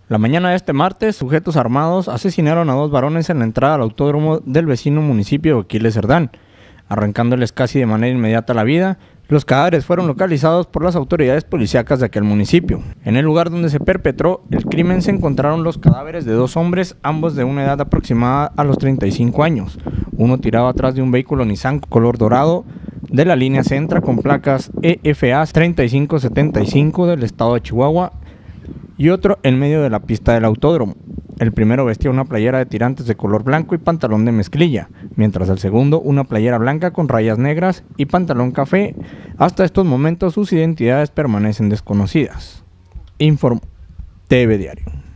La mañana de este martes, sujetos armados asesinaron a 2 varones en la entrada al autódromo del vecino municipio de Aquiles Cerdán, arrancándoles casi de manera inmediata la vida. Los cadáveres fueron localizados por las autoridades policíacas de aquel municipio. En el lugar donde se perpetró el crimen se encontraron los cadáveres de 2 hombres, ambos de una edad aproximada a los 35 años. Uno tirado atrás de un vehículo Nissan color dorado de la línea Sentra con placas EFA 3575 del estado de Chihuahua y otro en medio de la pista del autódromo. El primero vestía una playera de tirantes de color blanco y pantalón de mezclilla, mientras el segundo una playera blanca con rayas negras y pantalón café. Hasta estos momentos sus identidades permanecen desconocidas. Informó TV Diario.